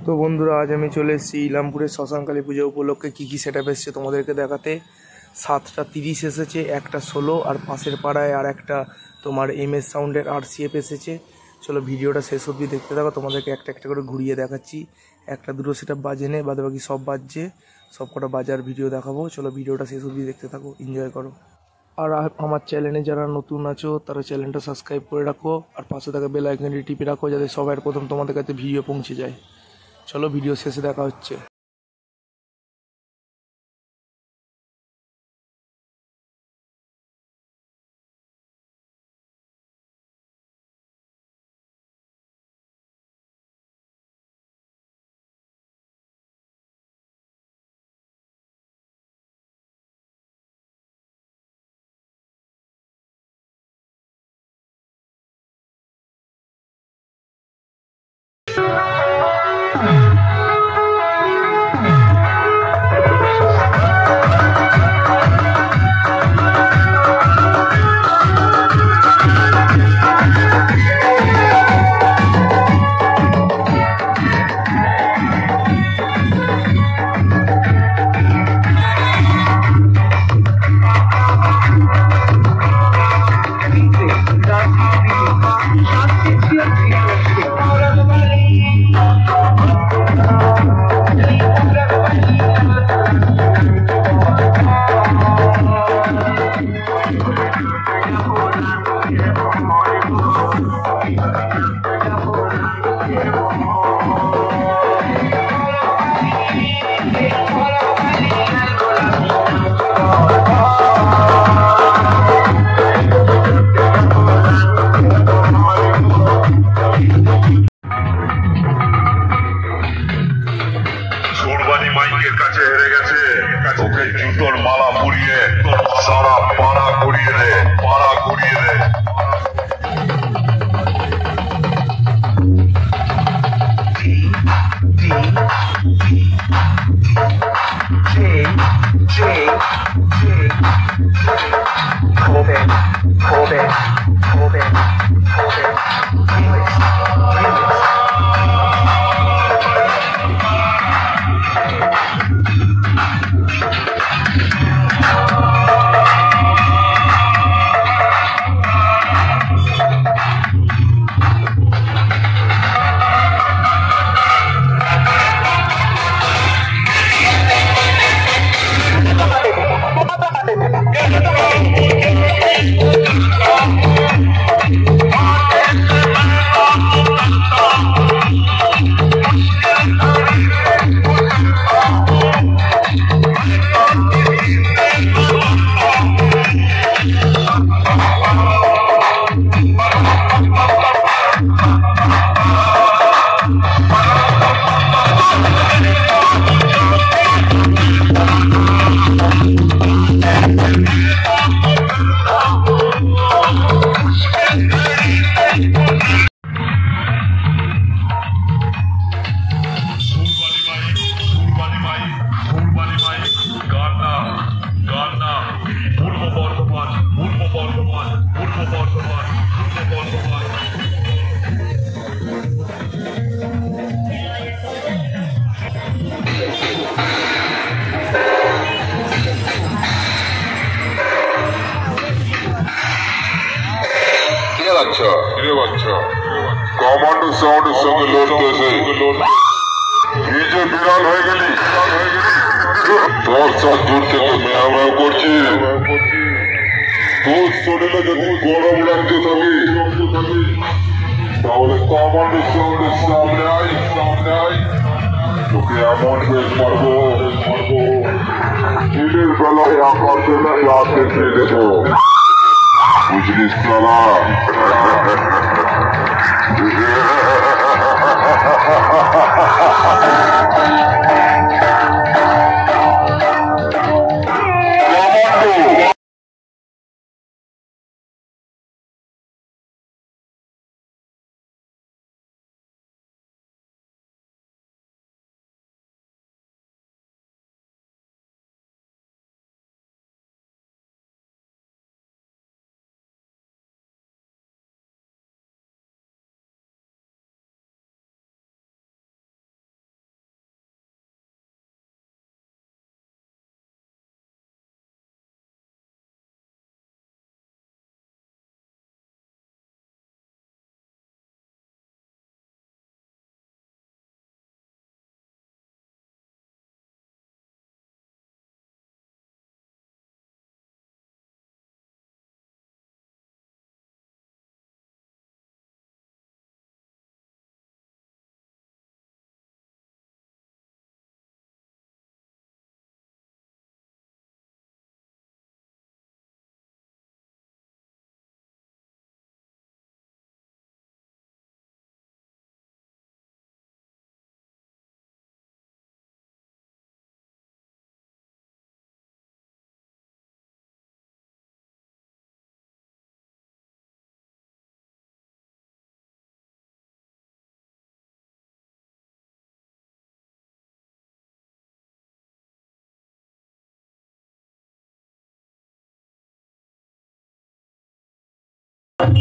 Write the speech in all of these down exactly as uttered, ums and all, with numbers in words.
তো বন্ধুরা, আজ আমি চলে এসেছি ইলামপুরের শ্মশানকালী পুজো উপলক্ষে কী কী সেট আপ এসেছে তোমাদেরকে দেখাতে। সাতটা তিরিশ এসেছে, একটা ষোলো, আর পাশের পাড়ায় আর একটা তোমার এম এস সাউন্ডের আর সি এফ এসেছে। চলো ভিডিওটা শেষ অবধি দেখতে থাকো, তোমাদেরকে একটা একটা করে ঘুরিয়ে দেখাচ্ছি। একটা দুটো সেট আপ বাজে নেই, বাদে বাকি সব বাজছে, সব কটা বাজার ভিডিও দেখাবো। চলো ভিডিওটা শেষ অবধি দেখতে থাকো, এনজয় করো। আর আমার চ্যানেলে যারা নতুন আছো তারা চ্যানেলটা সাবস্ক্রাইব করে রাখো, আর পাশে থাকা বেল আইকনটি টিপে রাখো যাতে সবার প্রথম তোমাদের কাছে ভিডিও পৌঁছে যায়। চলো ভিডিও শেষে দেখা হচ্ছে। মাইকের কাছে হেরে গেছে, ওকে জুতোর মালা পরিয়ে সারা পাড়া ঘুরিয়ে দে, পাড়া ঘুরিয়ে দে। কমান্ডো সাউন্ডের সঙ্গে লড়তেছে, নিজে বিড়াল হয়ে গেলি, তোর সাথ দূর থেকে মেয়া মেয়া করছি। তোর শরীরে যদি গরম লাগতে থাকে তাহলে কমান্ডো সাউন্ডের সামনে আয়, সামনে আয়, তোকে এমন বেশ মারবো, মারবো দিনের বেলায় আকার দেবে ক্লাস দেখিয়ে দেবো, বুঝলিস তারা?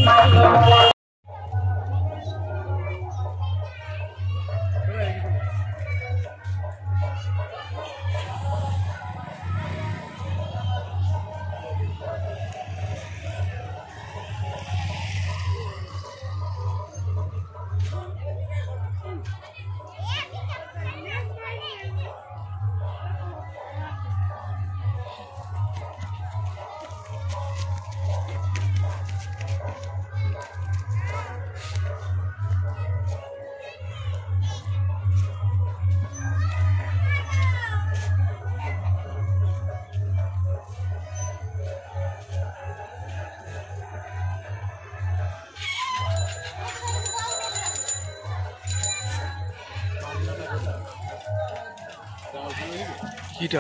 কিটা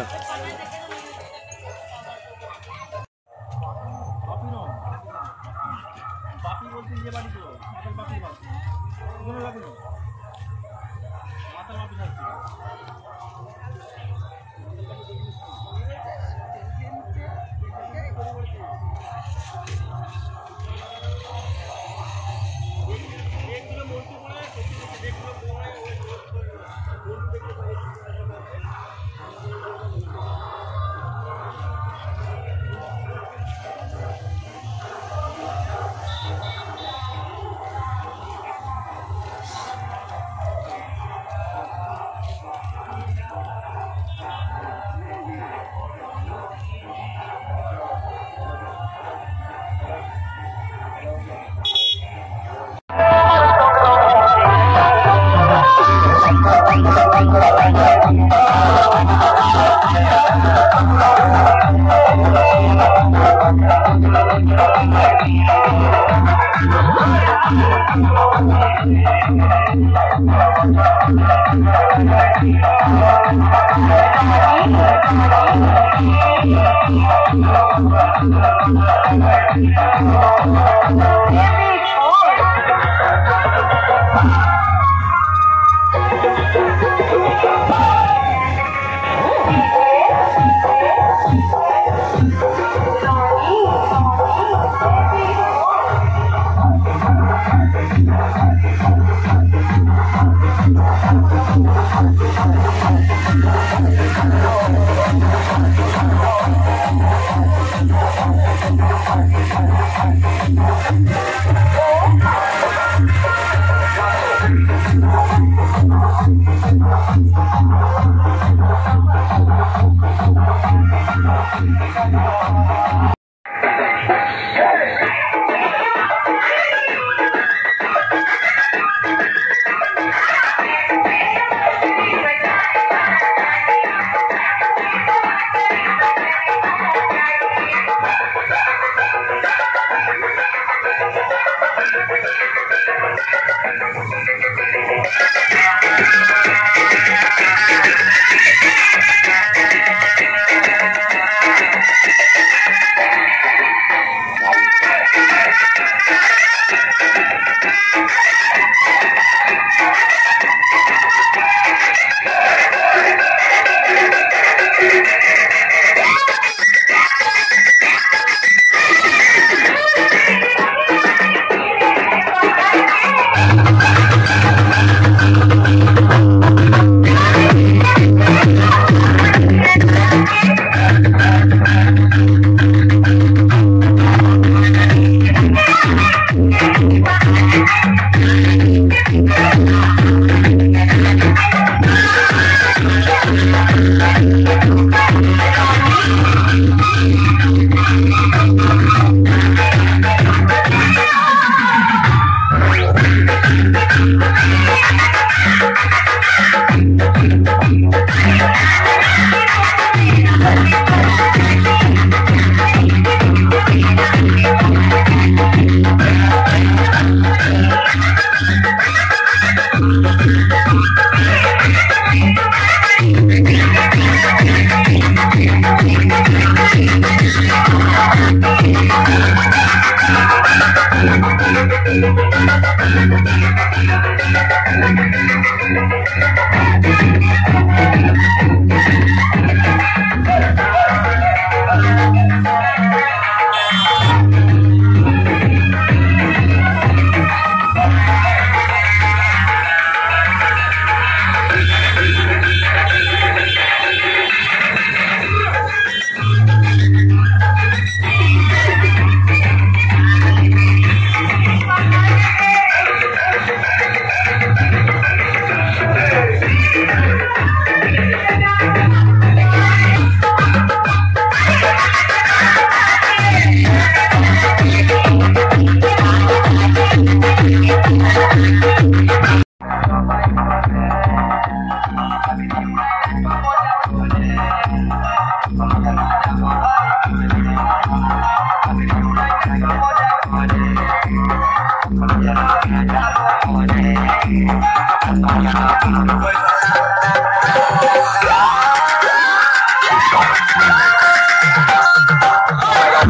We'll be right back.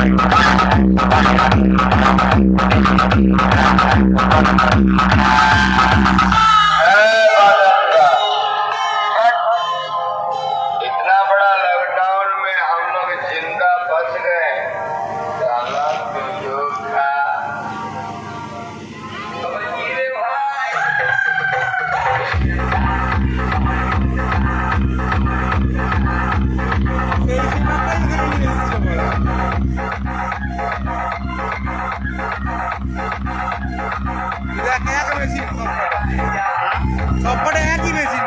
इतना बड़ा लॉकडाउन में हम लोग जिंदा बच गए। साला तुझो खा। अब जीरे भाई। সবকটা একই মেশিন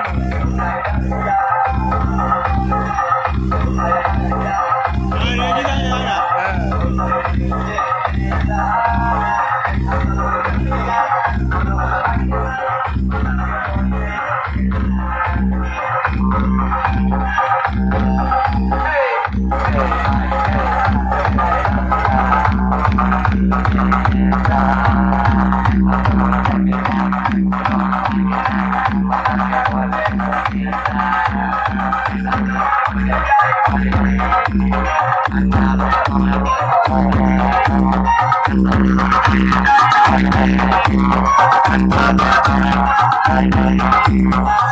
Thank you.